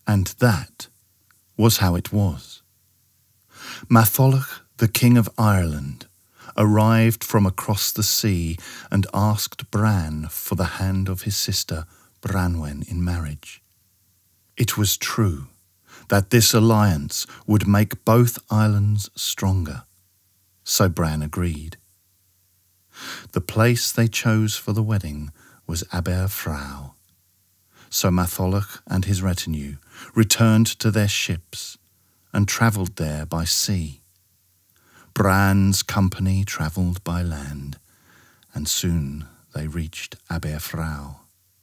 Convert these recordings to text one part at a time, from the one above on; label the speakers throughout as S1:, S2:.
S1: And that was how it was. Matholwch, the King of Ireland, arrived from across the sea and asked Bran for the hand of his sister Branwen in marriage. It was true that this alliance would make both islands stronger, so Bran agreed. The place they chose for the wedding was Aberfraw, so Matholwch and his retinue returned to their ships and travelled there by sea. Bran's company travelled by land, and soon they reached Aberfraw.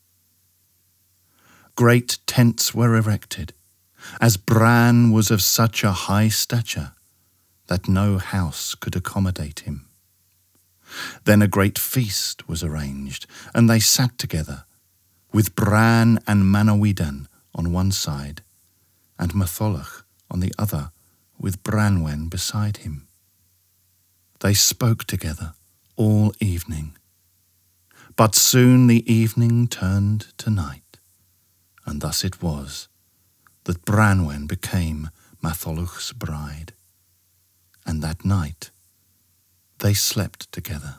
S1: Great tents were erected, as Bran was of such a high stature that no house could accommodate him. Then a great feast was arranged, and they sat together, with Bran and Manawydan on one side, and Matholwch on the other, with Branwen beside him. They spoke together all evening, but soon the evening turned to night, and thus it was that Branwen became Matholwch's bride, and that night they slept together.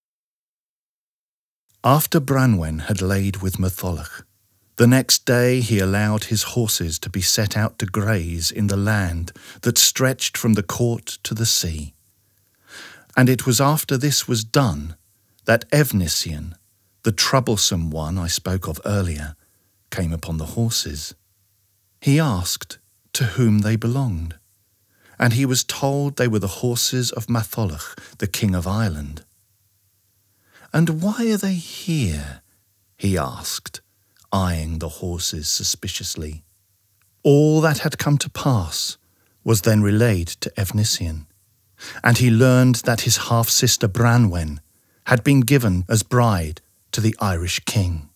S1: After Branwen had laid with Matholwch, the next day he allowed his horses to be set out to graze in the land that stretched from the court to the sea. And it was after this was done that Efnysien, the troublesome one I spoke of earlier, came upon the horses. He asked to whom they belonged, and he was told they were the horses of Matholwch, the King of Ireland. "And why are they here?" he asked, eyeing the horses suspiciously. All that had come to pass was then relayed to Efnysien, and he learned that his half-sister Branwen had been given as bride to the Irish king.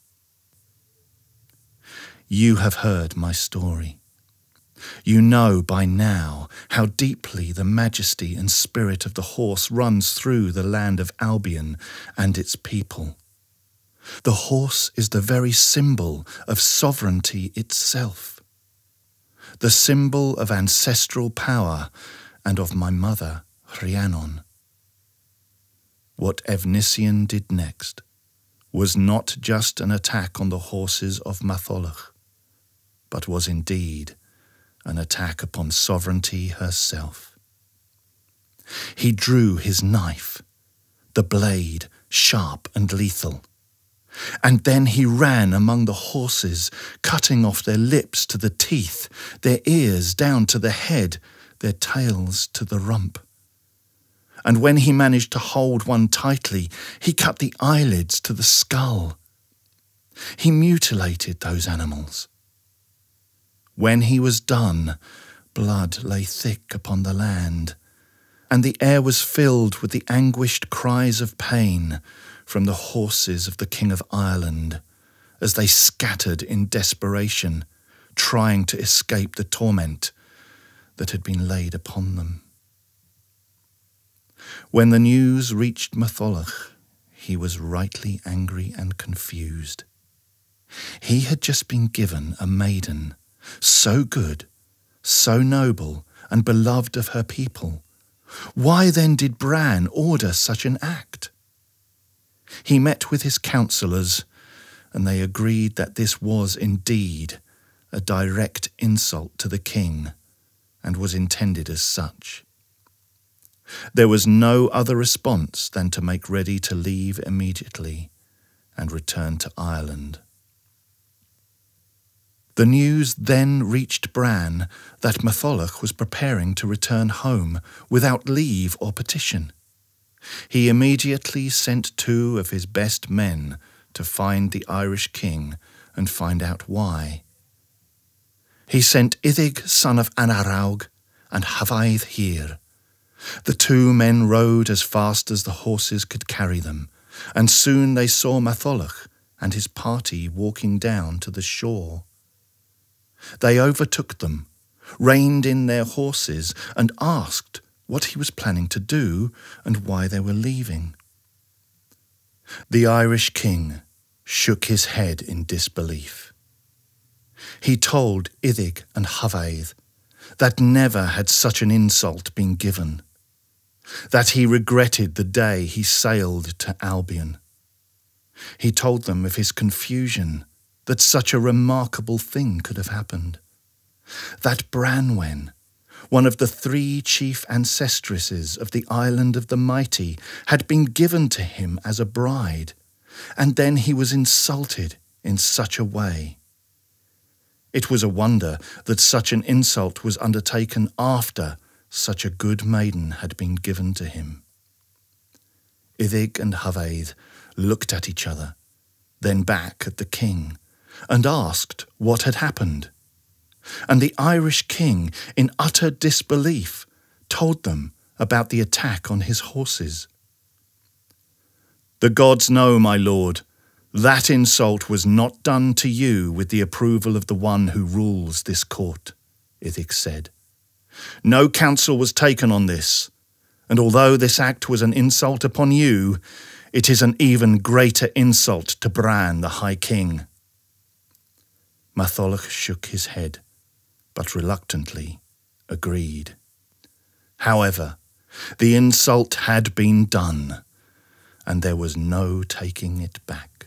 S1: You have heard my story. You know by now how deeply the majesty and spirit of the horse runs through the land of Albion and its people. The horse is the very symbol of sovereignty itself, the symbol of ancestral power and of my mother, Rhiannon. What Efnysien did next was not just an attack on the horses of Matholwch, but was indeed an attack upon sovereignty herself. He drew his knife, the blade sharp and lethal, and then he ran among the horses, cutting off their lips to the teeth, their ears down to the head, their tails to the rump. And when he managed to hold one tightly, he cut the eyelids to the skull. He mutilated those animals. When he was done, blood lay thick upon the land, and the air was filled with the anguished cries of pain from the horses of the King of Ireland, as they scattered in desperation, trying to escape the torment that had been laid upon them. When the news reached Matholwch, he was rightly angry and confused. He had just been given a maiden, so good, so noble, and beloved of her people. Why then did Bran order such an act? He met with his counsellors, and they agreed that this was indeed a direct insult to the king, and was intended as such. There was no other response than to make ready to leave immediately and return to Ireland. The news then reached Bran that Matholwch was preparing to return home without leave or petition. He immediately sent 2 of his best men to find the Irish king and find out why. He sent Iddig, son of Anaraug, and Havaith Hir. The 2 men rode as fast as the horses could carry them, and soon they saw Matholwch and his party walking down to the shore. They overtook them, reined in their horses, and asked what he was planning to do and why they were leaving. The Irish king shook his head in disbelief. He told Iddig and Havaeth that never had such an insult been given, that he regretted the day he sailed to Albion. He told them of his confusion that such a remarkable thing could have happened, that Branwen, one of the 3 chief ancestresses of the Island of the Mighty, had been given to him as a bride, and then he was insulted in such a way. It was a wonder that such an insult was undertaken after such a good maiden had been given to him. Iddig and Havaeth looked at each other, then back at the king, and asked what had happened. And the Irish king, in utter disbelief, told them about the attack on his horses. "The gods know, my lord, that insult was not done to you with the approval of the one who rules this court," Iddig said. "No counsel was taken on this, and although this act was an insult upon you, it is an even greater insult to Bran, the High King." Matholwch shook his head, but reluctantly agreed. However, the insult had been done, and there was no taking it back.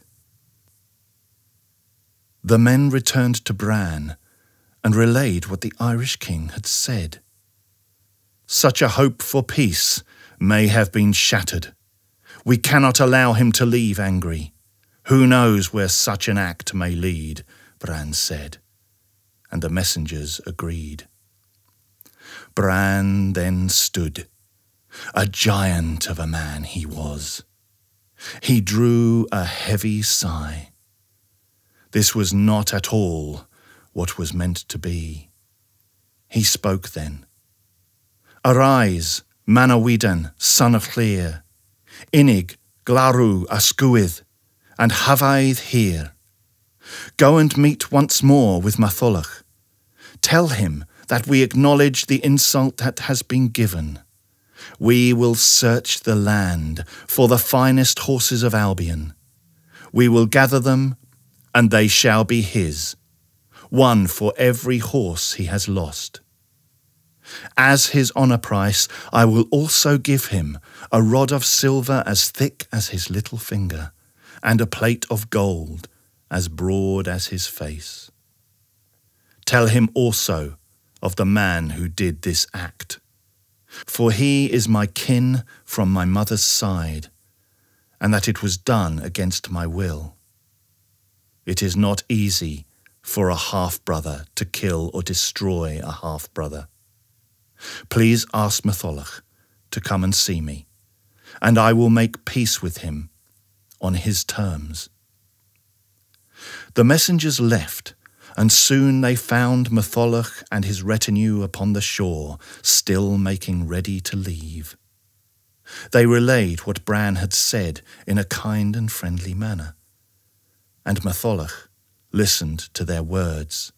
S1: The men returned to Bran and relayed what the Irish king had said. "Such a hope for peace may have been shattered. We cannot allow him to leave angry. Who knows where such an act may lead," Bran said, and the messengers agreed. Bran then stood. A giant of a man he was. He drew a heavy sigh. This was not at all what was meant to be. He spoke then. "Arise, Manawydan, son of Llŷr, Innig, Glarw, Ysgwydd, and Havaeth here. Go and meet once more with Matholwch. Tell him that we acknowledge the insult that has been given. We will search the land for the finest horses of Albion. We will gather them, and they shall be his, one for every horse he has lost. As his honour price, I will also give him a rod of silver as thick as his little finger, and a plate of gold as broad as his face. Tell him also of the man who did this act, for he is my kin from my mother's side, and that it was done against my will. It is not easy for a half-brother to kill or destroy a half-brother. Please ask Matholwch to come and see me, and I will make peace with him on his terms." The messengers left, and soon they found Matholwch and his retinue upon the shore, still making ready to leave. They relayed what Bran had said in a kind and friendly manner, and Matholwch listened to their words.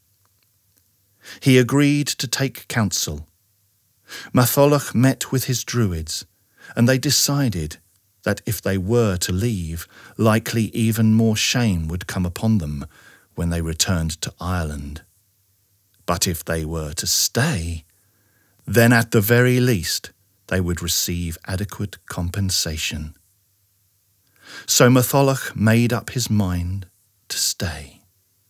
S1: He agreed to take counsel. Matholwch met with his druids, and they decided that if they were to leave, likely even more shame would come upon them when they returned to Ireland. But if they were to stay, then at the very least they would receive adequate compensation. So Matholwch made up his mind to stay.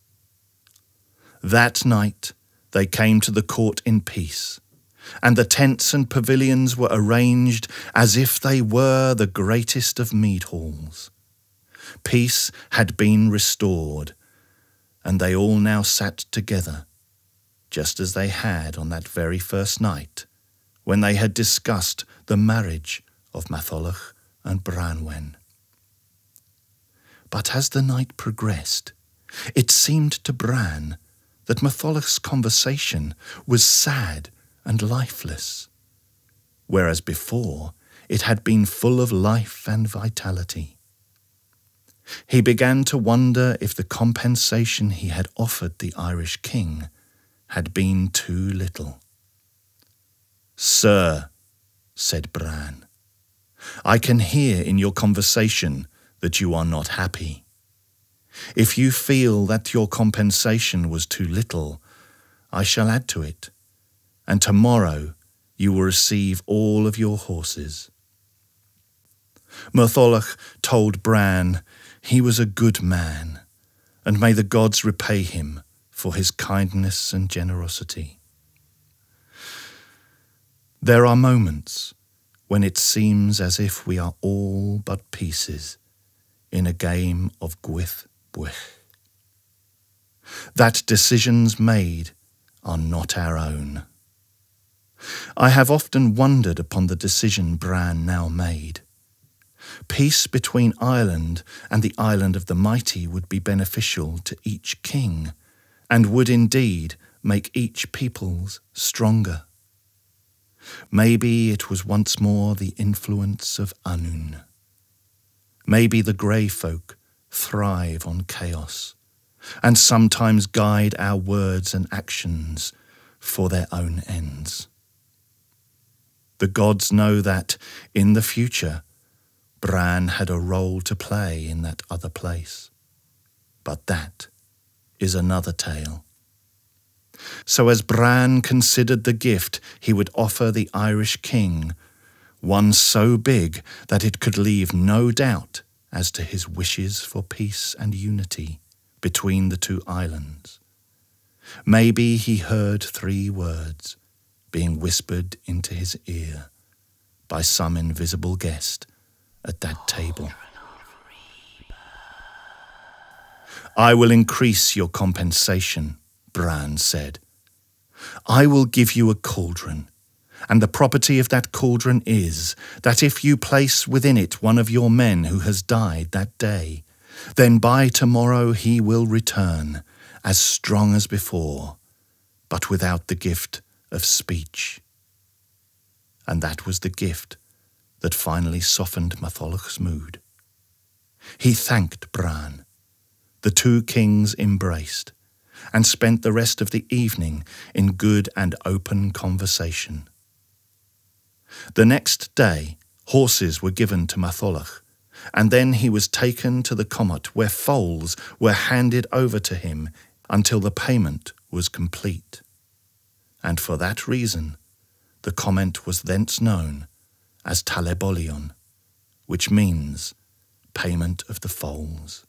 S1: That night they came to the court in peace, and the tents and pavilions were arranged as if they were the greatest of mead halls. Peace had been restored, and they all now sat together, just as they had on that very first night, when they had discussed the marriage of Matholwch and Branwen. But as the night progressed, it seemed to Bran that Matholwch's conversation was sad and lifeless, whereas before it had been full of life and vitality. He began to wonder if the compensation he had offered the Irish king had been too little. "Sir," said Bran, "I can hear in your conversation that you are not happy. If you feel that your compensation was too little, I shall add to it, and tomorrow you will receive all of your horses." Matholwch told Bran he was a good man, and may the gods repay him for his kindness and generosity. There are moments when it seems as if we are all but pieces in a game of gwyth bwych, that decisions made are not our own. I have often wondered upon the decision Bran now made. Peace between Ireland and the Island of the Mighty would be beneficial to each king, and would indeed make each peoples stronger. Maybe it was once more the influence of Annwn. Maybe the grey folk thrive on chaos, and sometimes guide our words and actions for their own ends. The gods know that, in the future, Bran had a role to play in that other place. But that is another tale. So as Bran considered the gift he would offer the Irish king, one so big that it could leave no doubt as to his wishes for peace and unity between the two islands, maybe he heard 3 words being whispered into his ear by some invisible guest at that table. "I will increase your compensation," Bran said. "I will give you a cauldron, and the property of that cauldron is that if you place within it one of your men who has died that day, then by tomorrow he will return, as strong as before, but without the gift of speech." And that was the gift that finally softened Matholwch's mood. He thanked Bran. The 2 kings embraced, and spent the rest of the evening in good and open conversation. The next day, horses were given to Matholwch, and then he was taken to the commot where foals were handed over to him until the payment was complete. And for that reason, the comment was thence known as Talebolion, which means payment of the foals.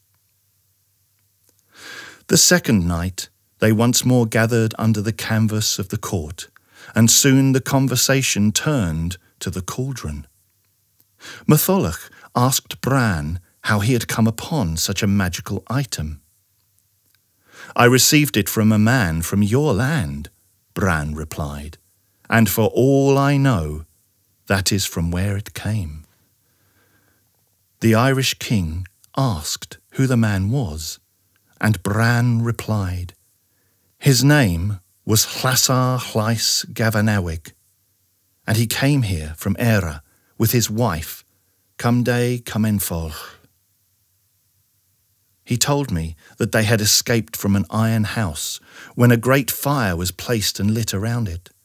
S1: The second night, they once more gathered under the canvas of the court, and soon the conversation turned to the cauldron. Matholwch asked Bran how he had come upon such a magical item. "I received it from a man from your land," Bran replied, "and for all I know, that is from where it came." The Irish king asked who the man was, and Bran replied, "His name was Llasar Llais Gavanawig, and he came here from Era with his wife, Cumday Cumenfolch. He told me that they had escaped from an iron house when a great fire was placed and lit around it.